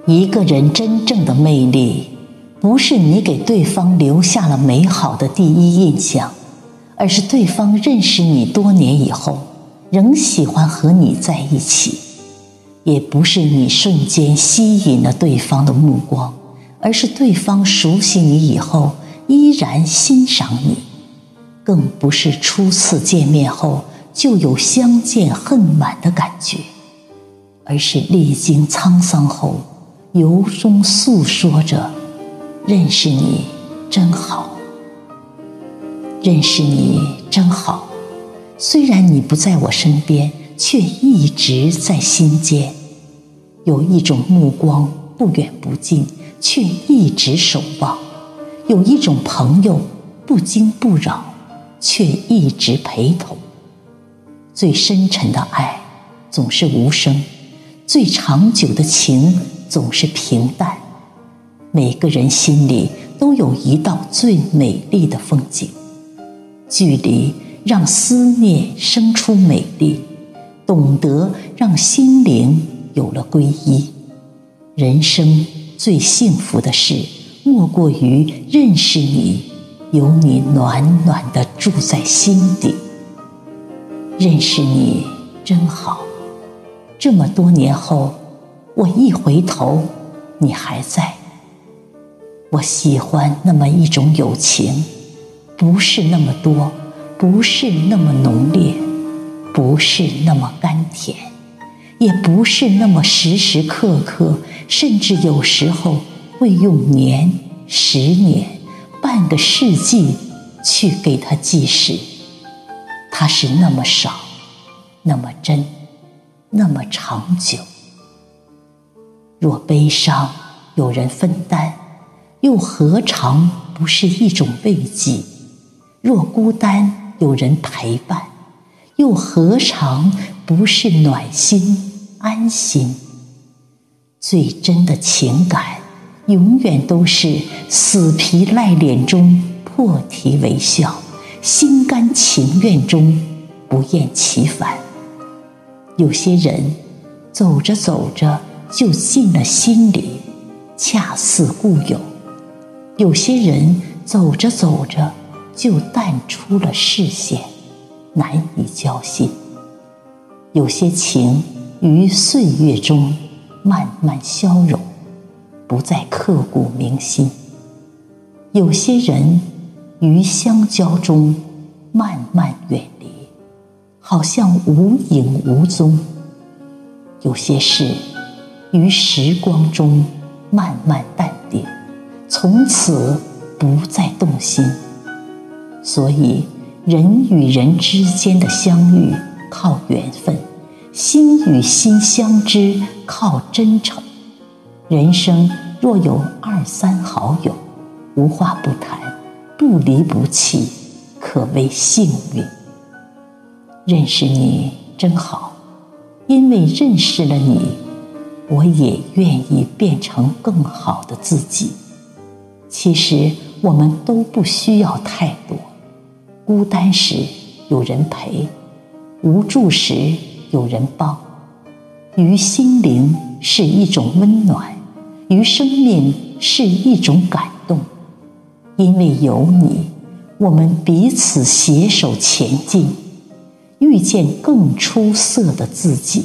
一个人真正的魅力，不是你给对方留下了美好的第一印象，而是对方认识你多年以后，仍喜欢和你在一起。也不是你瞬间吸引了对方的目光，而是对方熟悉你以后，依然欣赏你。更不是初次见面后就有相见恨晚的感觉，而是历经沧桑后，由衷诉说着认识你真好，认识你真好。虽然你不在我身边，却一直在心间。有一种目光不远不近，却一直守望；有一种朋友不惊不扰，却一直陪同。最深沉的爱总是无声，最长久的情总是平淡。每个人心里都有一道最美丽的风景，距离让思念生出美丽，懂得让心灵有了皈依。人生最幸福的事，莫过于认识你，有你暖暖地住在心底。认识你真好，这么多年后，我一回头，你还在。我喜欢那么一种友情，不是那么多，不是那么浓烈，不是那么甘甜，也不是那么时时刻刻，甚至有时候会用年、10年、半个世纪去给它计时。它是那么少，那么真，那么长久。若悲伤有人分担，又何尝不是一种慰藉？若孤单有人陪伴，又何尝不是暖心安心？最真的情感，永远都是死皮赖脸中破涕为笑，心甘情愿中不厌其烦。有些人走着走着就进了心里，恰似故友；有些人走着走着就淡出了视线，难以交心。有些情于岁月中慢慢消融，不再刻骨铭心；有些人于相交中慢慢远离，好像无影无踪；有些事于时光中慢慢淡定，从此不再动心。所以人与人之间的相遇靠缘分，心与心相知靠真诚。人生若有2、3好友，无话不谈，不离不弃，可谓幸运。认识你真好，因为认识了你，我也愿意变成更好的自己。其实我们都不需要太多，孤单时有人陪，无助时有人帮，于心灵是一种温暖，于生命是一种感动。因为有你，我们彼此携手前进，遇见更出色的自己。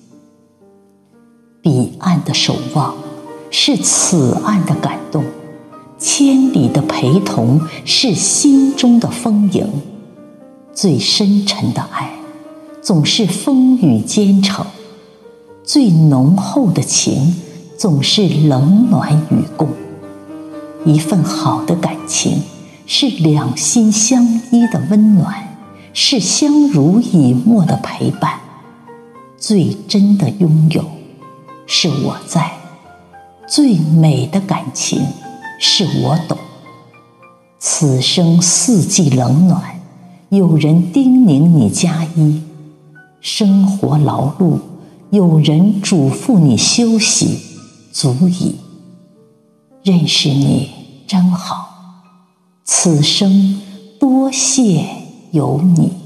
彼岸的守望是此岸的感动，千里的陪同是心中的丰盈。最深沉的爱总是风雨兼程，最浓厚的情总是冷暖与共。一份好的感情是两心相依的温暖，是相濡以沫的陪伴。最真的拥有是我在，最美的感情是我懂。此生四季冷暖，有人叮咛你加衣；生活劳碌，有人嘱咐你休息，足矣。认识你真好，此生多谢有你。